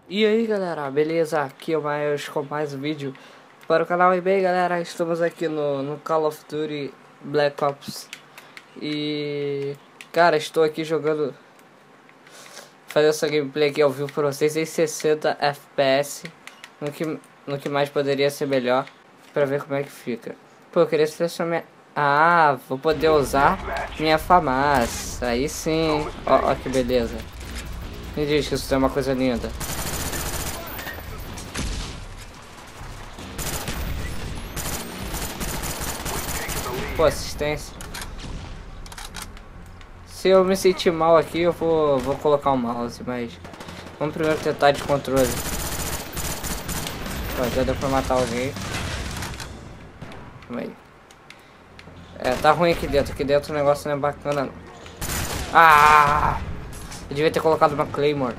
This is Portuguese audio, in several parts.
E aí galera, beleza? Aqui é o Miles com mais um vídeo para o canal. E bem galera, estamos aqui no Call of Duty Black Ops. E cara, estou aqui jogando, fazendo essa gameplay aqui ao vivo para vocês em 60 FPS, no que mais poderia ser melhor, para ver como é que fica. Pô, eu queria selecionar minha... Ah, vou poder usar minha FAMAS. Aí sim, ó que beleza. Me diz que isso é uma coisa linda. Pô, assistência. Se eu me sentir mal aqui, eu vou colocar o mouse, mas vamos primeiro tentar de controle. Pô, já deu pra matar alguém. Calma aí. É, tá ruim aqui dentro. Aqui dentro o negócio não é bacana, não. Ah! Eu devia ter colocado uma Claymore.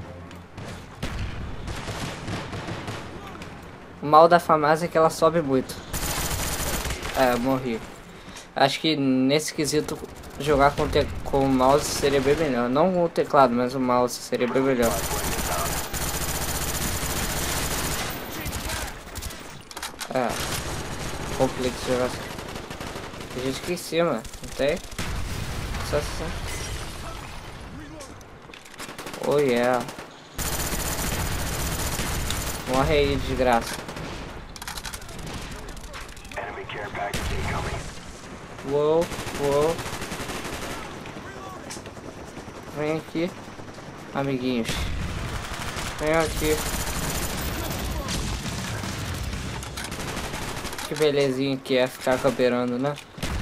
O mal da FAMAS é que ela sobe muito. É, eu morri. Acho que nesse quesito jogar com o mouse seria bem melhor. Não com o teclado, mas o mouse seria bem melhor. É, complexo jogar assim. Tem gente aqui em cima, não tem? Só assim. Oh yeah. Morre aí, desgraça. Uou, uou. Vem aqui, amiguinhos. Vem aqui. Que belezinha que é ficar camperando, né?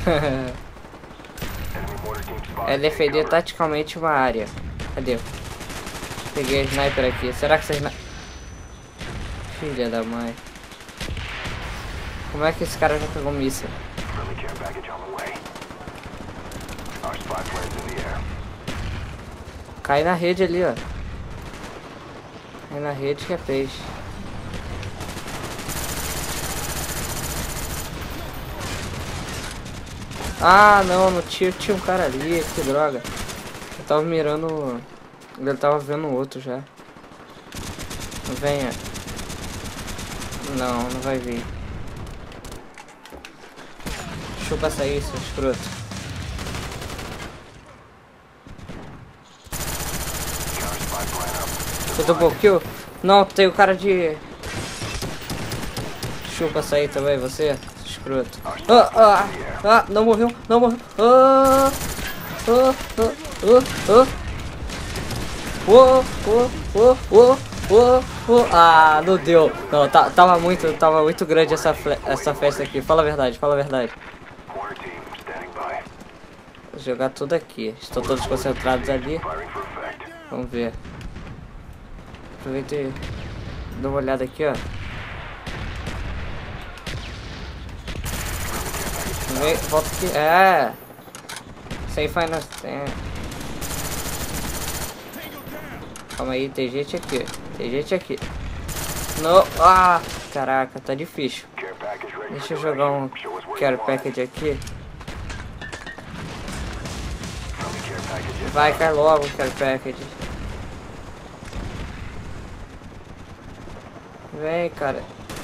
É defender taticamente uma área. Cadê? Peguei a sniper aqui. Será que essa sniper... Filha da mãe. Como é que esse cara já pegou míssil? Cai na rede ali, ó. Cai na rede que é peixe. Ah, não, no tiro tinha um cara ali, que droga. Eu tava mirando... Ele tava vendo o outro já. Venha. Não, não vai vir. Chupa sair, seu escroto. Eu double kill? Não, tem o cara de... Chupa sair também, você, escroto. Não morreu, não morreu. Ah, não deu. Não, tava muito grande essa festa aqui. Fala a verdade, fala a verdade. Vou jogar tudo aqui. Estão todos concentrados ali. Vamos ver. Aproveita e dá uma olhada aqui, ó. Vem, volta aqui. É. Sem final stand. Calma aí, tem gente aqui. Tem gente aqui. Não. Ah, caraca, tá difícil. Deixa eu jogar um care package aqui. Vai, cai logo o care package. Vem, cara.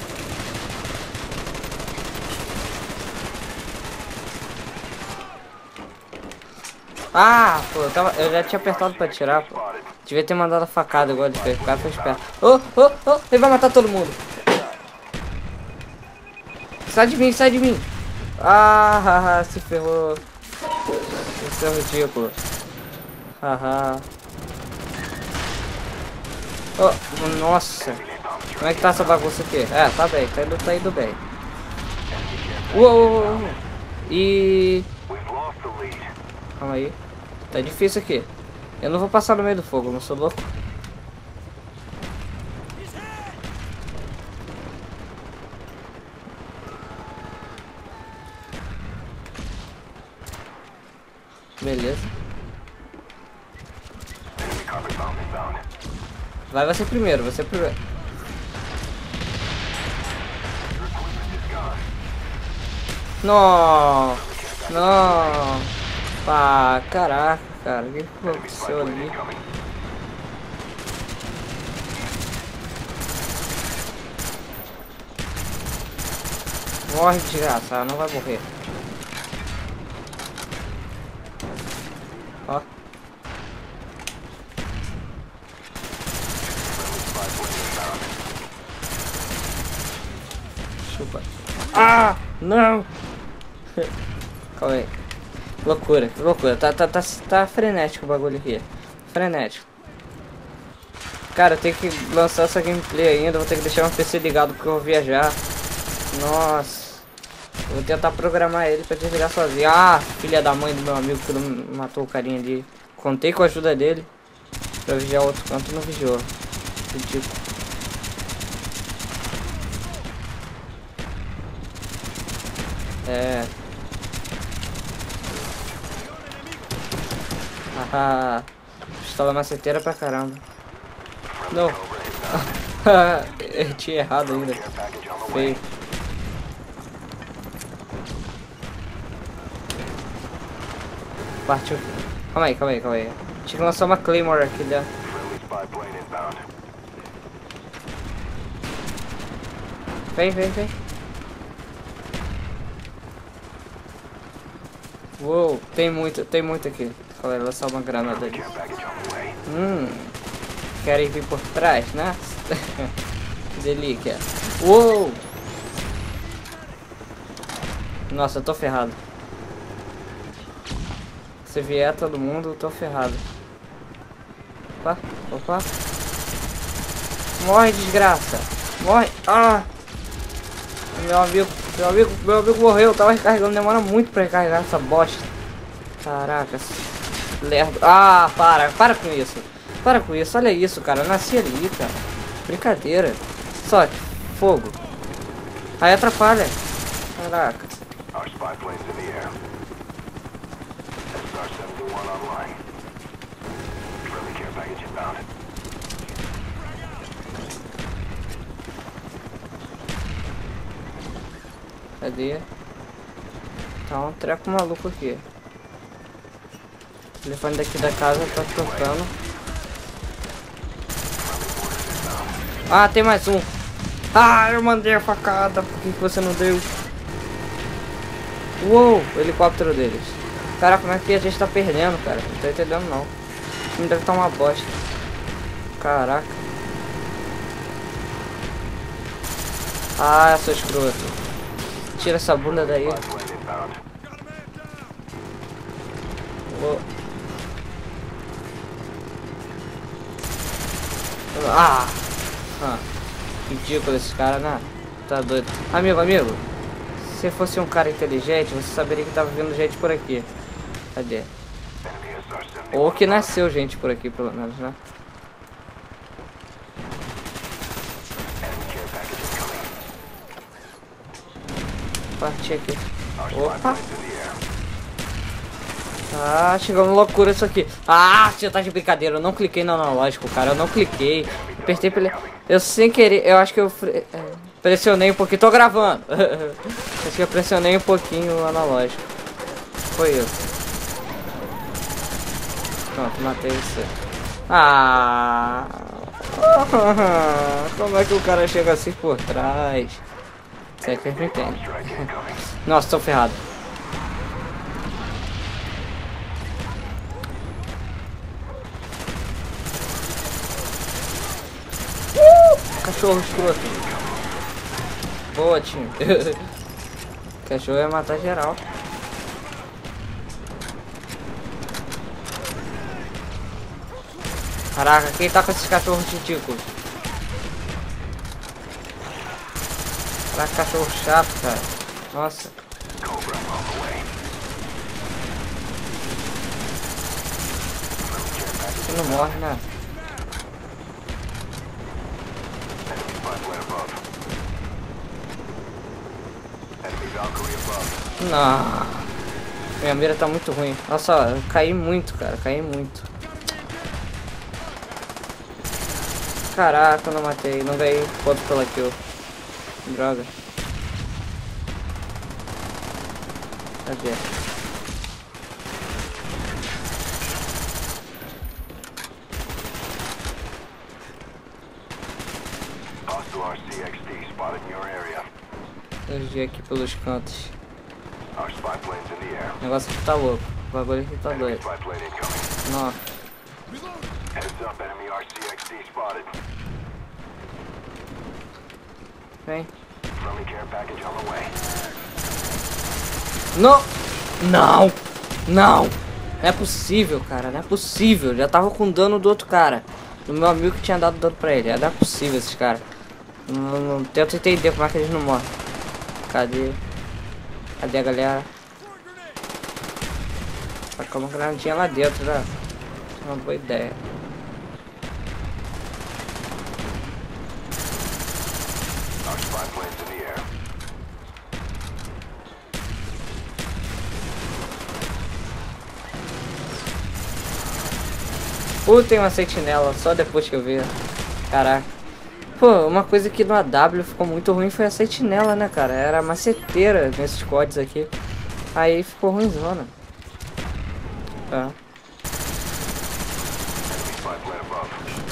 Ah, pô, eu já tinha apertado pra tirar, pô. Devia ter mandado a facada agora, o cara foi esperto. Ele vai matar todo mundo. Sai de mim, sai de mim. Ah, se ferrou. Isso é ridículo. Haha. Oh, nossa. Como é que tá essa bagunça aqui? É, tá bem, tá indo bem. Uou. E... Calma aí. Tá difícil aqui. Eu não vou passar no meio do fogo, não sou louco. Beleza. Vai você primeiro, você primeiro. Não. Não. Ah, caraca, cara. O que aconteceu ali? Morre, desgraçado, não vai morrer. Ó. Chupa. Ah, não. Calma aí. Loucura, que loucura. Tá frenético o bagulho aqui. Frenético. Cara, eu tenho que lançar essa gameplay ainda. Vou ter que deixar meu PC ligado porque eu vou viajar. Nossa. Vou tentar programar ele pra desligar sozinho. Ah, filha da mãe do meu amigo que não matou o carinha ali. Contei com a ajuda dele pra vigiar o outro canto e não vigiou. Ridículo. É. Haha. Pistola maceteira pra caramba. Não. Eu tinha errado ainda. Feio. Partiu. Calma aí. Tinha que lançar uma Claymore aqui dentro. Vem. Uou, tem muito aqui. Calma aí, lançar uma granada ali. Querem vir por trás, né? Que delícia. Uou! Nossa, eu tô ferrado. Se vier todo mundo, eu tô ferrado. Opa. Morre, desgraça. Morre. Ah! Meu amigo morreu. Eu tava recarregando. Demora muito pra recarregar essa bosta. Caraca. Lerdo. Ah, para com isso. Para com isso. Olha isso, cara. Eu nasci ali, cara. Brincadeira. Só fogo. Aí atrapalha. Caraca. Cadê? Tá um treco maluco aqui. O telefone daqui da casa tá tocando. Ah, tem mais um. Ah, eu mandei a facada. Por que você não deu? Uou, o helicóptero deles. Caraca, como é que a gente tá perdendo, cara? Não tô entendendo não. O time deve estar uma bosta. Caraca. Ah, seu escroto. Tira essa bunda daí. Uou. Ah! Ridículo esse cara, né? Tá doido. Amigo. Se fosse um cara inteligente, você saberia que tava vindo gente por aqui. Cadê? Ou que nasceu gente por aqui, pelo menos, né? Parti aqui. Opa! Ah, chegou uma loucura isso aqui. Ah, você tá de brincadeira. Eu não cliquei no analógico, cara. Eu não cliquei. Apertei pra ele. Eu sem querer. Eu acho que eu pressionei um pouquinho. Tô gravando. Acho que eu pressionei um pouquinho o analógico. Foi isso. Pronto, matei você. Ah. Como é que o cara chega assim por trás? Isso é que eu não entendo. Nossa, tô ferrado. Cachorro escroto. Boa, time. Cachorro ia matar geral. Caraca, quem tá com esses cachorros ridículos? Caraca, cachorro chato, cara. Nossa. Você não morre, né? Não. Minha mira tá muito ruim. Nossa, eu caí muito, cara. Caí muito. Caraca, eu não matei. Não ganhei ponto pela kill. Droga. Cadê? Energia aqui pelos cantos. Our spy plane's in the air. O negócio aqui tá louco. O bagulho aqui tá Enemy doido. spy plane incoming. Nossa. Heads up, enemy RCXD spotted. Vem. Friendly care package on the way. Não! Não! Não! Não é possível, cara. Não é possível. Já tava com dano do outro cara. Do meu amigo que tinha dado dano pra ele. Não é possível esses caras. Não tento entender como é que eles não morrem. Cadê? Cadê a galera? Tacar uma granadinha lá dentro, né? É uma boa ideia. Our spy plane's in the air. Tem uma sentinela, só depois que eu vi. Caraca. Pô, uma coisa que no AW ficou muito ruim foi a sentinela, né, cara? Era maceteira nesses códigos aqui. Aí ficou ruimzona. Tá. Enemy spy plane above.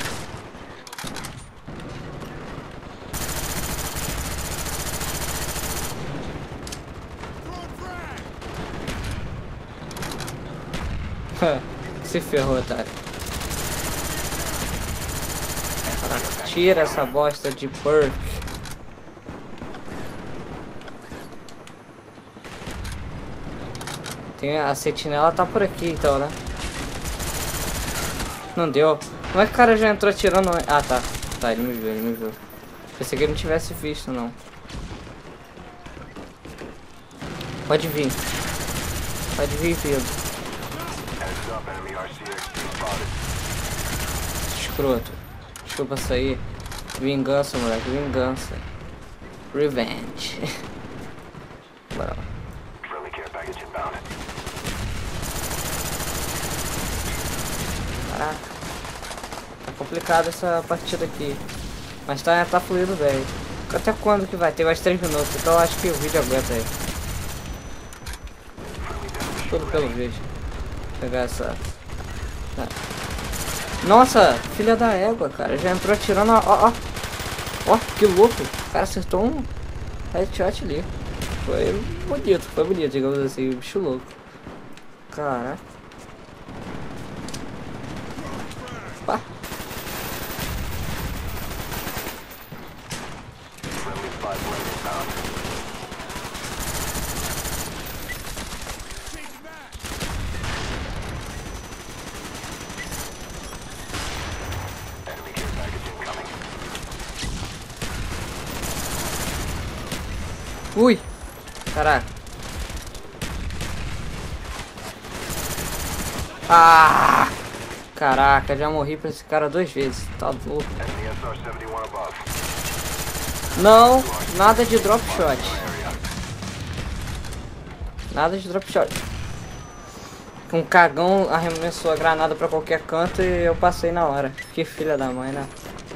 Se ferrou, otário. Tira essa bosta de perk. Tem a sentinela tá por aqui então, né? Não deu. Como é que o cara já entrou atirando? Ah, tá. Tá, ele me viu, ele me viu. Pensei que ele não tivesse visto, não. Pode vir. Pode vir, filho. Heads up, enemy RCXD spotted. Escroto. Desculpa sair. Vingança, moleque. Vingança. Revenge. Bora lá. Friendly care package inbound. Caraca. Tá complicado essa partida aqui. Mas tá fluindo bem. Até quando que vai? Tem mais 3 minutos. Então eu acho que o vídeo aguenta aí. Tudo pelo vídeo. Vou pegar essa... Tá. Nossa, filha da égua, cara. Já entrou atirando. Ó. Ó, que louco. O cara acertou um headshot ali. Foi bonito, digamos assim. Bicho louco. Caraca. Pá. Friendly spy plane inbound. Enemy care package incoming. Ui. Caraca. Ah! Caraca, já morri pra esse cara 2 vezes. Tá louco. Enemy SR-71 above. Não, nada de drop shot. Area. Nada de drop shot. Um cagão arremessou a granada pra qualquer canto e eu passei na hora. Que filha da mãe, né?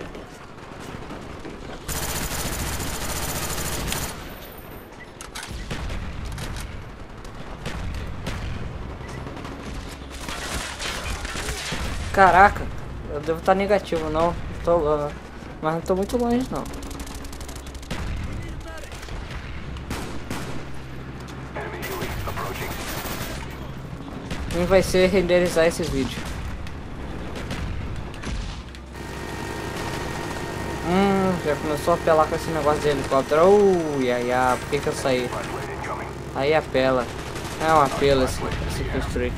Caraca, eu devo estar negativo, não. Tô, mas não tô muito longe, não. Enemy Huey approaching. Quem vai ser renderizar esse vídeo? Já começou a apelar com esse negócio de helicóptero. Por que eu saí? Spy plane incoming. Aí apela. É um apelo esse construir.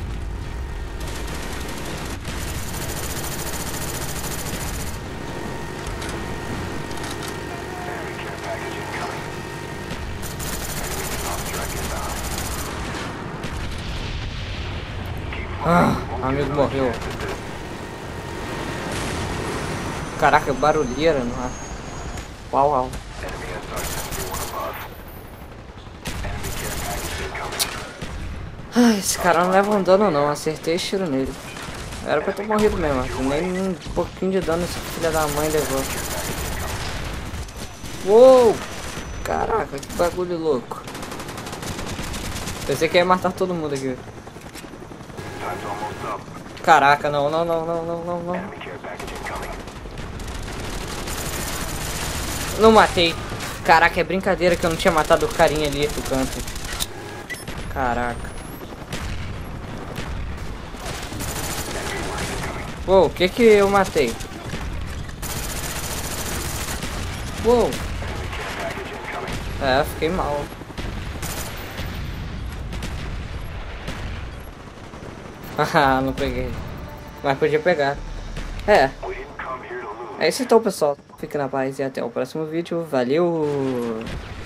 Enemy care package incoming. Enemy drone strike inbound. Keep Amigo morreu. Caraca, barulheira no ar. Uau. Enemy SR-71 above. Enemy care package incoming. Esse cara não leva um dano não, acertei esse tiro nele. Era pra eu ter morrido mesmo, nem um pouquinho de dano esse filho da mãe levou. Uou! Caraca, que bagulho louco. Pensei que ia matar todo mundo aqui. Time's almost up. Caraca, não. Enemy care package incoming. Não matei. Caraca, é brincadeira que eu não tinha matado o carinha ali do canto. Caraca. Uou, o que que eu matei? Uou. É, fiquei mal. Haha, não peguei. Mas podia pegar. É. É isso então, pessoal. Fique na paz e até o próximo vídeo. Valeu!